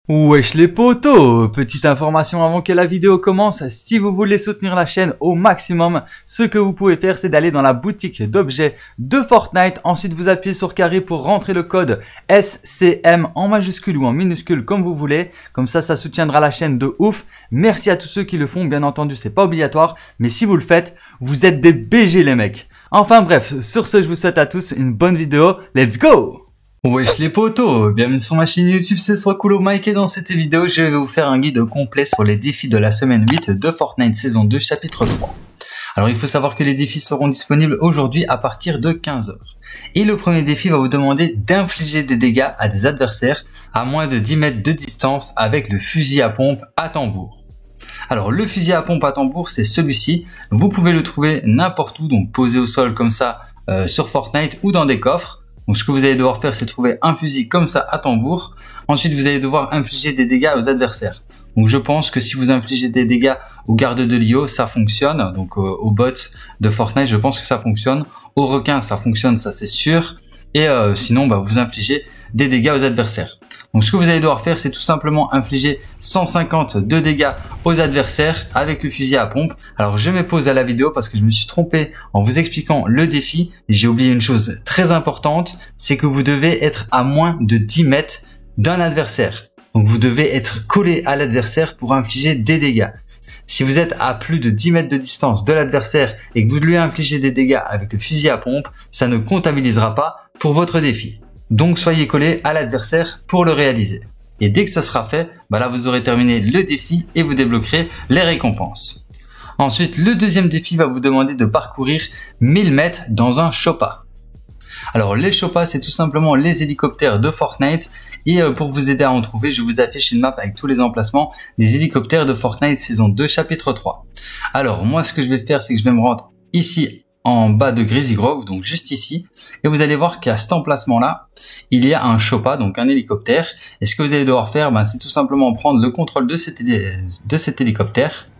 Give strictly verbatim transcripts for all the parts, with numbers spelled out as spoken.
Wesh les potos, petite information avant que la vidéo commence, si vous voulez soutenir la chaîne au maximum, ce que vous pouvez faire c'est d'aller dans la boutique d'objets de Fortnite, ensuite vous appuyez sur carré pour rentrer le code S C M en majuscule ou en minuscule comme vous voulez, comme ça ça soutiendra la chaîne de ouf. Merci à tous ceux qui le font, bien entendu c'est pas obligatoire, mais si vous le faites, vous êtes des B G les mecs. Enfin bref, sur ce je vous souhaite à tous une bonne vidéo, let's go! Wesh les potos, bienvenue sur ma chaîne YouTube, c'est Swakulo Mike et dans cette vidéo je vais vous faire un guide complet sur les défis de la semaine huit de Fortnite saison deux chapitre trois. Alors il faut savoir que les défis seront disponibles aujourd'hui à partir de quinze heures. Et le premier défi va vous demander d'infliger des dégâts à des adversaires à moins de dix mètres de distance avec le fusil à pompe à tambour. Alors le fusil à pompe à tambour c'est celui-ci, vous pouvez le trouver n'importe où, donc posé au sol comme ça euh, sur Fortnite ou dans des coffres. Donc ce que vous allez devoir faire c'est trouver un fusil comme ça à tambour. Ensuite vous allez devoir infliger des dégâts aux adversaires. Donc je pense que si vous infligez des dégâts aux gardes de Lio ça fonctionne. Donc euh, aux bots de Fortnite je pense que ça fonctionne. Aux requins ça fonctionne, ça c'est sûr. Et euh, sinon bah, vous infligez des dégâts aux adversaires. Donc ce que vous allez devoir faire c'est tout simplement infliger cent cinquante de dégâts aux adversaires avec le fusil à pompe. Alors je mets pause à la vidéo parce que je me suis trompé en vous expliquant le défi. J'ai oublié une chose très importante, c'est que vous devez être à moins de dix mètres d'un adversaire. Donc vous devez être collé à l'adversaire pour infliger des dégâts. Si vous êtes à plus de dix mètres de distance de l'adversaire et que vous lui infligez des dégâts avec le fusil à pompe, ça ne comptabilisera pas pour votre défi. Donc soyez collé à l'adversaire pour le réaliser. Et dès que ça sera fait, bah là vous aurez terminé le défi et vous débloquerez les récompenses. Ensuite, le deuxième défi va vous demander de parcourir mille mètres dans un Choppa. Alors les Choppas c'est tout simplement les hélicoptères de Fortnite. Et pour vous aider à en trouver, je vous affiche une map avec tous les emplacements des hélicoptères de Fortnite saison deux chapitre trois. Alors moi ce que je vais faire c'est que je vais me rendre ici en bas de Greasy Grove, donc juste ici, et vous allez voir qu'à cet emplacement là il y a un Choppa, donc un hélicoptère. Et ce que vous allez devoir faire ben, c'est tout simplement prendre le contrôle de cet, de cet hélicoptère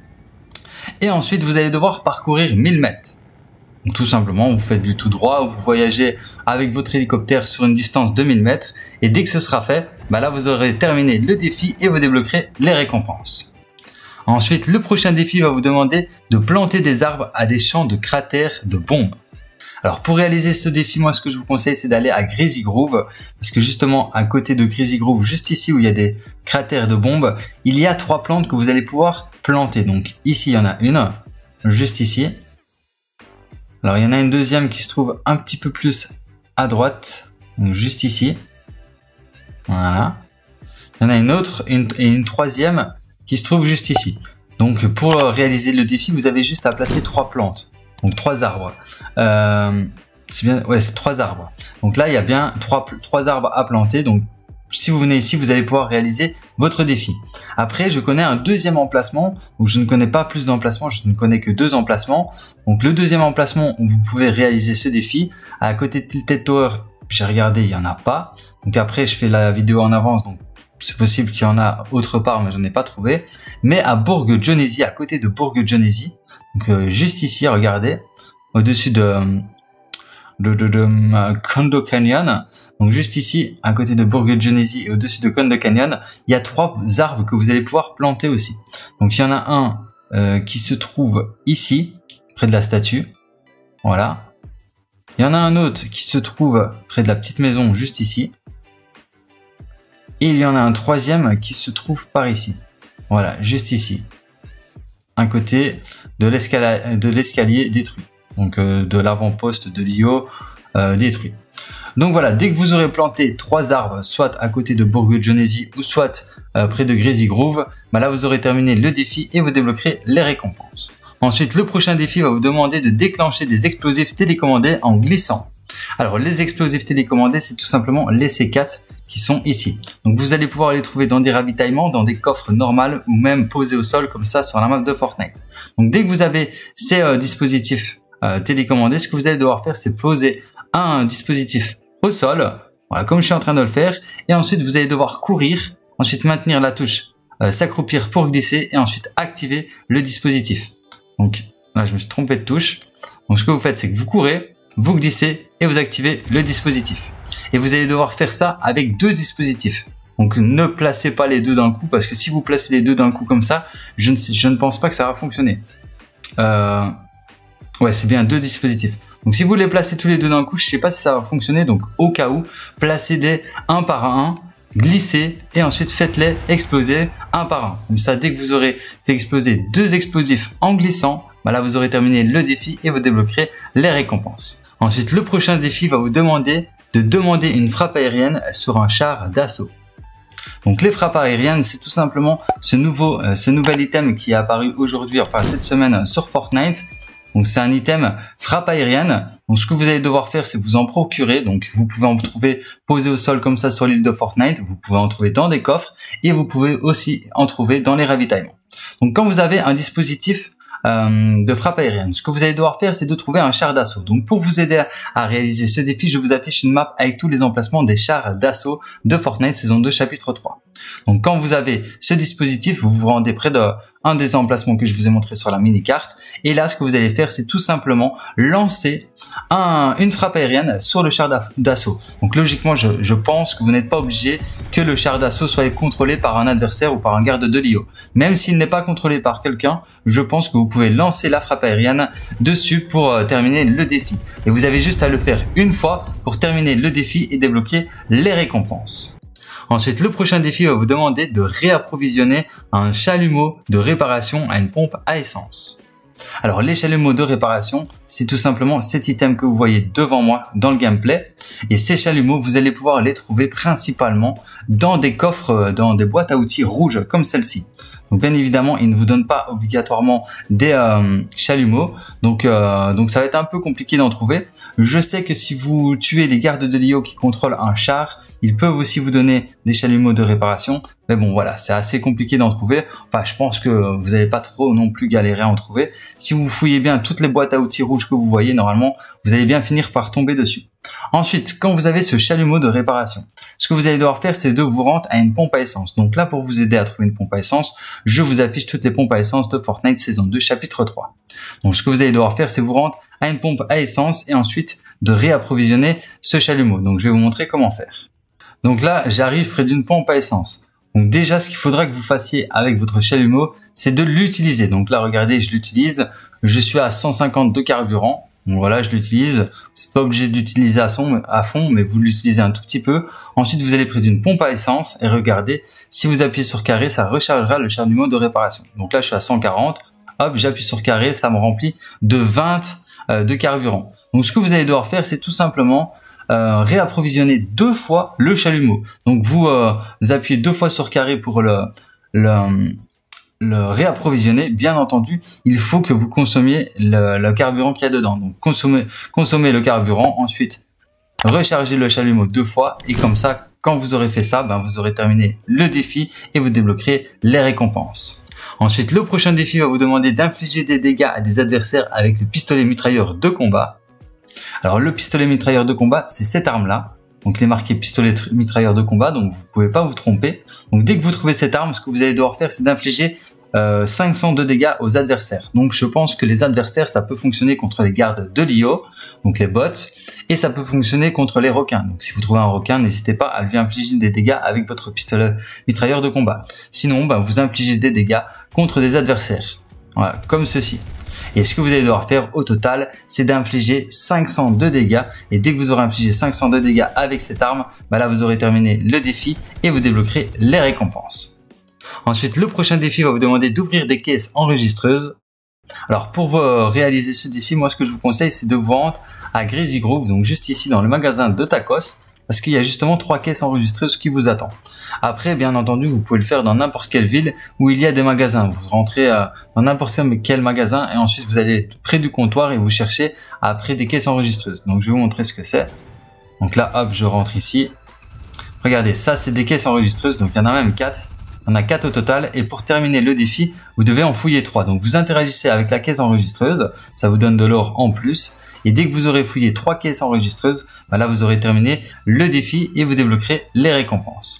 et ensuite vous allez devoir parcourir mille mètres. Donc, tout simplement vous faites du tout droit, vous voyagez avec votre hélicoptère sur une distance de mille mètres et dès que ce sera fait, ben là vous aurez terminé le défi et vous débloquerez les récompenses. Ensuite, le prochain défi va vous demander de planter des arbres à des champs de cratères de bombes. Alors pour réaliser ce défi, moi ce que je vous conseille c'est d'aller à Greasy Grove, parce que justement à côté de Greasy Grove, juste ici où il y a des cratères de bombes, il y a trois plantes que vous allez pouvoir planter. Donc ici il y en a une, juste ici. Alors il y en a une deuxième qui se trouve un petit peu plus à droite, donc juste ici. Voilà. Il y en a une autre une, et une troisième qui se trouve juste ici. Donc pour réaliser le défi, vous avez juste à placer trois plantes, donc trois arbres. Euh, c'est bien, ouais, c'est trois arbres. Donc là, il y a bien trois, trois arbres à planter. Donc si vous venez ici, vous allez pouvoir réaliser votre défi. Après, je connais un deuxième emplacement. Donc je ne connais pas plus d'emplacements, je ne connais que deux emplacements. Donc le deuxième emplacement où vous pouvez réaliser ce défi, à côté de Tilted Tower, j'ai regardé, il y en a pas. Donc après, je fais la vidéo en avance, donc c'est possible qu'il y en a autre part, mais j'en ai pas trouvé. Mais à Bourg Genesee, à côté de Bourg Genesee, donc euh, juste ici, regardez, au-dessus de, de, de, de euh, Condo Canyon, donc juste ici, à côté de Bourg Genesee et au-dessus de Condo Canyon, il y a trois arbres que vous allez pouvoir planter aussi. Donc il y en a un euh, qui se trouve ici, près de la statue, voilà. Il y en a un autre qui se trouve près de la petite maison, juste ici. Et il y en a un troisième qui se trouve par ici. Voilà, juste ici. Un côté de l'escalier détruit. Donc euh, de l'avant-poste de Lio euh, détruit. Donc voilà, dès que vous aurez planté trois arbres, soit à côté de Bourg Genesee ou soit euh, près de Greasy Grove, bah là vous aurez terminé le défi et vous débloquerez les récompenses. Ensuite, le prochain défi va vous demander de déclencher des explosifs télécommandés en glissant. Alors les explosifs télécommandés, c'est tout simplement les C quatre qui sont ici. Donc vous allez pouvoir les trouver dans des ravitaillements, dans des coffres normaux ou même posés au sol comme ça sur la map de Fortnite. Donc dès que vous avez ces euh, dispositifs euh, télécommandés, ce que vous allez devoir faire c'est poser un dispositif au sol, voilà comme je suis en train de le faire, et ensuite vous allez devoir courir, ensuite maintenir la touche euh, s'accroupir pour glisser et ensuite activer le dispositif. Donc là je me suis trompé de touche. Donc ce que vous faites c'est que vous courez, vous glissez et vous activez le dispositif. Et vous allez devoir faire ça avec deux dispositifs. Donc ne placez pas les deux d'un coup, parce que si vous placez les deux d'un coup comme ça, je ne, sais, je ne pense pas que ça va fonctionner. Euh, ouais, c'est bien deux dispositifs. Donc si vous les placez tous les deux d'un coup, je ne sais pas si ça va fonctionner. Donc au cas où, placez-les un par un, glissez et ensuite faites-les exploser un par un. Comme ça, dès que vous aurez fait exploser deux explosifs en glissant, bah là vous aurez terminé le défi et vous débloquerez les récompenses. Ensuite, le prochain défi va vous demander de demander une frappe aérienne sur un char d'assaut. Donc les frappes aériennes, c'est tout simplement ce nouveau, euh, ce nouvel item qui est apparu aujourd'hui, enfin cette semaine sur Fortnite. Donc c'est un item frappe aérienne. Donc ce que vous allez devoir faire, c'est vous en procurer. Donc vous pouvez en trouver posé au sol comme ça sur l'île de Fortnite. Vous pouvez en trouver dans des coffres et vous pouvez aussi en trouver dans les ravitaillements. Donc quand vous avez un dispositif Euh, de frappe aérienne, ce que vous allez devoir faire, c'est de trouver un char d'assaut. Donc pour vous aider à, à réaliser ce défi, je vous affiche une map avec tous les emplacements des chars d'assaut de Fortnite saison deux chapitre trois. Donc quand vous avez ce dispositif, vous vous rendez près de un des emplacements que je vous ai montré sur la mini carte, et là ce que vous allez faire, c'est tout simplement lancer un, une frappe aérienne sur le char d'assaut. Donc logiquement, je, je pense que vous n'êtes pas obligé que le char d'assaut soit contrôlé par un adversaire ou par un garde de L I O. Même s'il n'est pas contrôlé par quelqu'un, je pense que vous pouvez lancer la frappe aérienne dessus pour euh, terminer le défi. Et vous avez juste à le faire une fois pour terminer le défi et débloquer les récompenses. Ensuite, le prochain défi va vous demander de réapprovisionner un chalumeau de réparation à une pompe à essence. Alors les chalumeaux de réparation, c'est tout simplement cet item que vous voyez devant moi dans le gameplay. Et ces chalumeaux, vous allez pouvoir les trouver principalement dans des coffres, dans des boîtes à outils rouges comme celle-ci. Donc bien évidemment, ils ne vous donnent pas obligatoirement des euh, chalumeaux, donc euh, donc ça va être un peu compliqué d'en trouver. Je sais que si vous tuez les gardes de L I O qui contrôlent un char, ils peuvent aussi vous donner des chalumeaux de réparation. Mais bon voilà, c'est assez compliqué d'en trouver. Enfin, je pense que vous n'allez pas trop non plus galérer à en trouver. Si vous fouillez bien toutes les boîtes à outils rouges que vous voyez, normalement, vous allez bien finir par tomber dessus. Ensuite, quand vous avez ce chalumeau de réparation, ce que vous allez devoir faire, c'est de vous rendre à une pompe à essence. Donc là, pour vous aider à trouver une pompe à essence, je vous affiche toutes les pompes à essence de Fortnite saison deux chapitre trois. Donc ce que vous allez devoir faire, c'est vous rendre à une pompe à essence et ensuite de réapprovisionner ce chalumeau. Donc je vais vous montrer comment faire. Donc là, j'arrive près d'une pompe à essence. Donc déjà, ce qu'il faudra que vous fassiez avec votre chalumeau, c'est de l'utiliser. Donc là, regardez, je l'utilise. Je suis à cent cinquante de carburant. Donc voilà, je l'utilise. Vous n'êtes pas obligé d'utiliser à, à fond, mais vous l'utilisez un tout petit peu. Ensuite, vous allez près d'une pompe à essence et regardez, si vous appuyez sur carré, ça rechargera le chalumeau de réparation. Donc là, je suis à cent quarante. Hop, j'appuie sur carré, ça me remplit de vingt euh, de carburant. Donc ce que vous allez devoir faire, c'est tout simplement euh, réapprovisionner deux fois le chalumeau. Donc vous, euh, vous appuyez deux fois sur carré pour le, le le réapprovisionner. Bien entendu, il faut que vous consommiez le, le carburant qu'il y a dedans. Donc consommez, consommez le carburant, ensuite rechargez le chalumeau deux fois et comme ça, quand vous aurez fait ça, ben, vous aurez terminé le défi et vous débloquerez les récompenses. Ensuite, le prochain défi va vous demander d'infliger des dégâts à des adversaires avec le pistolet mitrailleur de combat. Alors le pistolet mitrailleur de combat, c'est cette arme-là. Donc il est marqué pistolet mitrailleur de combat, donc vous ne pouvez pas vous tromper. Donc dès que vous trouvez cette arme, ce que vous allez devoir faire, c'est d'infliger euh, cinq cents de dégâts aux adversaires. Donc je pense que les adversaires, ça peut fonctionner contre les gardes de L I O, donc les bots, et ça peut fonctionner contre les requins. Donc si vous trouvez un requin, n'hésitez pas à lui infliger des dégâts avec votre pistolet mitrailleur de combat. Sinon, ben, vous infligez des dégâts contre des adversaires, voilà, comme ceci. Et ce que vous allez devoir faire au total, c'est d'infliger cinq cents de dégâts. Et dès que vous aurez infligé cinq cents de dégâts avec cette arme, bah là vous aurez terminé le défi et vous débloquerez les récompenses. Ensuite, le prochain défi va vous demander d'ouvrir des caisses enregistreuses. Alors pour vous réaliser ce défi, moi ce que je vous conseille, c'est de vous rendre à Crazy Groove, donc juste ici dans le magasin de Tacos, parce qu'il y a justement trois caisses enregistreuses qui vous attendent. Après, bien entendu, vous pouvez le faire dans n'importe quelle ville où il y a des magasins. Vous rentrez euh, dans n'importe quel magasin et ensuite vous allez près du comptoir et vous cherchez après des caisses enregistreuses. Donc je vais vous montrer ce que c'est. Donc là, hop, je rentre ici. Regardez, ça c'est des caisses enregistreuses, donc il y en a même quatre. Il y en a quatre au total et pour terminer le défi, vous devez en fouiller trois. Donc vous interagissez avec la caisse enregistreuse, ça vous donne de l'or en plus. Et dès que vous aurez fouillé trois caisses enregistreuses, bah là vous aurez terminé le défi et vous débloquerez les récompenses.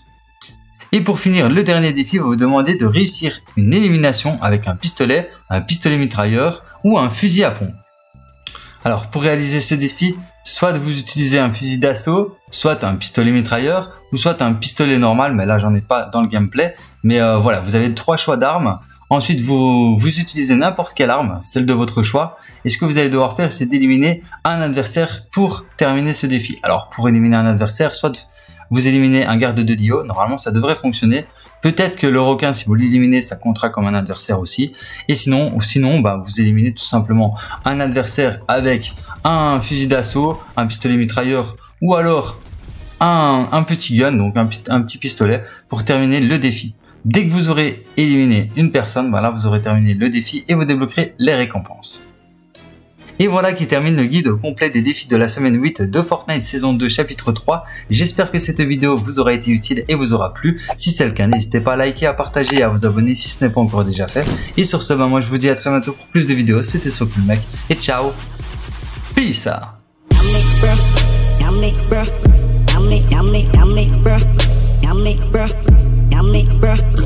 Et pour finir, le dernier défi va vous demander de réussir une élimination avec un pistolet, un pistolet mitrailleur ou un fusil à pompe. Alors pour réaliser ce défi, soit vous utilisez un fusil d'assaut, soit un pistolet mitrailleur ou soit un pistolet normal, mais là j'en ai pas dans le gameplay. Mais euh, voilà, vous avez trois choix d'armes. Ensuite, vous, vous utilisez n'importe quelle arme, celle de votre choix. Et ce que vous allez devoir faire, c'est d'éliminer un adversaire pour terminer ce défi. Alors, pour éliminer un adversaire, soit vous éliminez un garde de Dio. Normalement, ça devrait fonctionner. Peut-être que le requin, si vous l'éliminez, ça comptera comme un adversaire aussi. Et sinon, ou sinon bah, vous éliminez tout simplement un adversaire avec un fusil d'assaut, un pistolet mitrailleur ou alors un, un petit gun, donc un, un petit pistolet pour terminer le défi. Dès que vous aurez éliminé une personne, voilà, vous aurez terminé le défi et vous débloquerez les récompenses. Et voilà qui termine le guide complet des défis de la semaine huit de Fortnite saison deux chapitre trois. J'espère que cette vidéo vous aura été utile et vous aura plu. Si c'est le cas, n'hésitez pas à liker, à partager et à vous abonner si ce n'est pas encore déjà fait. Et sur ce, bah moi je vous dis à très bientôt pour plus de vidéos. C'était SoCoolMec et ciao. Peace. Bruh.